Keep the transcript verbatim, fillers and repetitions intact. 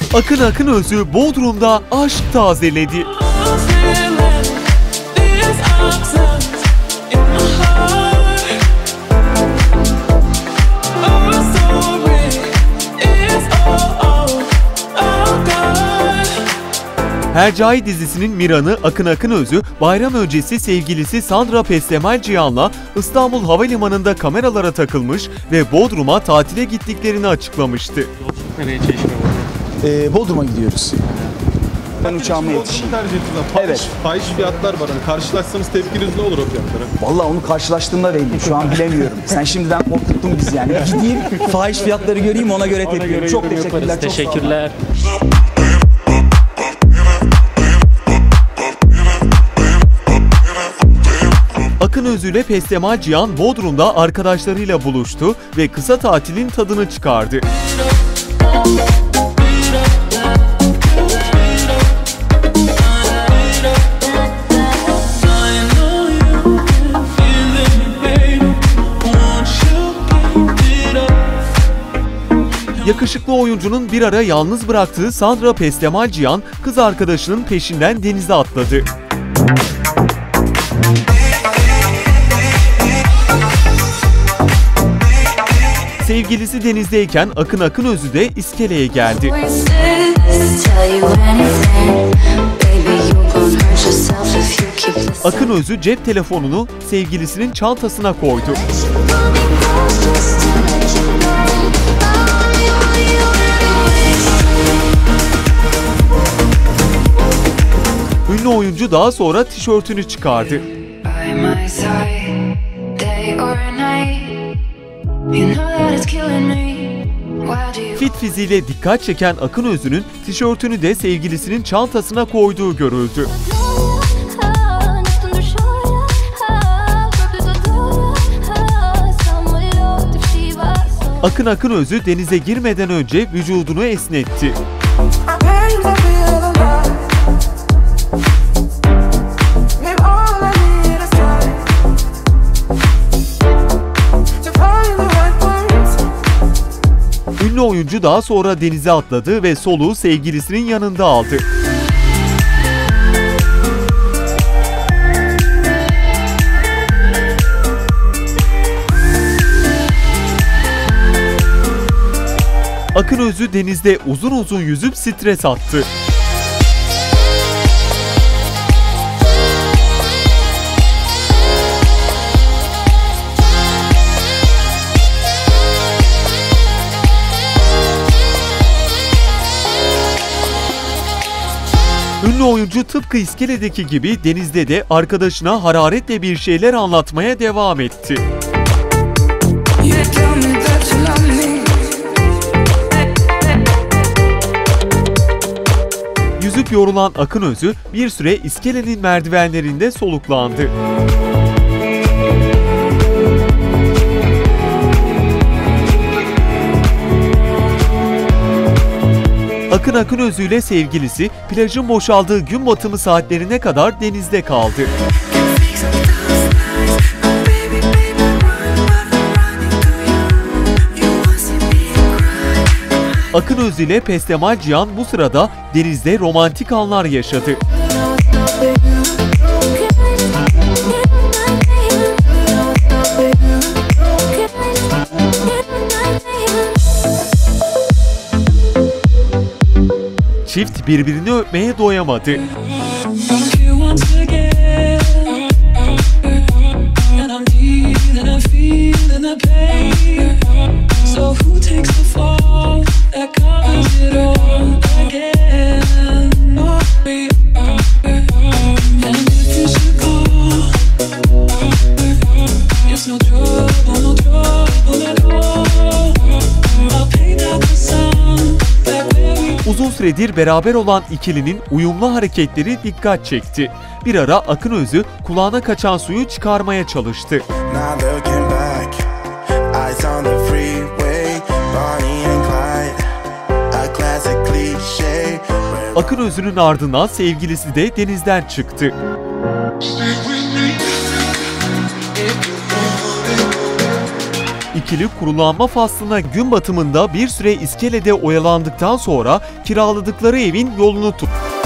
Akın Akınözü Bodrum'da aşk tazeledi. Hercai dizisinin Miran'ı Akın Akınözü, bayram öncesi sevgilisi Sandra Pestemal Cihan'la İstanbul Havalimanı'nda kameralara takılmış ve Bodrum'a tatile gittiklerini açıklamıştı. Nereye Çeşme var? Ee, Bodrum'a gidiyoruz. Ben uçağıma yetişeyim. Tercih ettiğinizde fahiş, Evet. fahiş fiyatlar var. Hani karşılaşsanız tepkiniz ne olur o fiyatlara? Vallahi onu karşılaştığımda belli. Şu an bilemiyorum. Sen şimdiden korkuttun bizi yani. Gideyim, fahiş fiyatları göreyim, ona göre tepki vereyim. Çok teşekkürler. Çok Teşekkürler. Akınözü ile Pestemal Cihan Bodrum'da arkadaşlarıyla buluştu ve kısa tatilin tadını çıkardı. Yakışıklı oyuncunun bir ara yalnız bıraktığı Sandra Pestemal Cihan, kız arkadaşının peşinden denize atladı. Sevgilisi denizdeyken Akın Akınözü de iskeleye geldi. Akınözü cep telefonunu sevgilisinin çantasına koydu. Ünlü oyuncu daha sonra tişörtünü çıkardı. Fit fiziğiyle dikkat çeken Akınözü'nün tişörtünü de sevgilisinin çantasına koyduğu görüldü. Akın Akınözü denize girmeden önce vücudunu esnetti. Ünlü oyuncu daha sonra denize atladı ve soluğu sevgilisinin yanında aldı. Akınözü denizde uzun uzun yüzüp stres attı. Ünlü oyuncu tıpkı iskeledeki gibi denizde de arkadaşına hararetle bir şeyler anlatmaya devam etti. Yüzüp yorulan Akınözü bir süre iskelenin merdivenlerinde soluklandı. Akın Akınözü ile sevgilisi plajın boşaldığı gün batımı saatlerine kadar denizde kaldı. Akınözü ile Pestemal Cihan bu sırada denizde romantik anlar yaşadı. Çift birbirini öpmeye doyamadı. Uzun süredir beraber olan ikilinin uyumlu hareketleri dikkat çekti. Bir ara Akınözü kulağına kaçan suyu çıkarmaya çalıştı. Akınözü'nün ardından sevgilisi de denizden çıktı. İkili kurulanma faslına gün batımında bir süre iskelede oyalandıktan sonra kiraladıkları evin yolunu tuttu.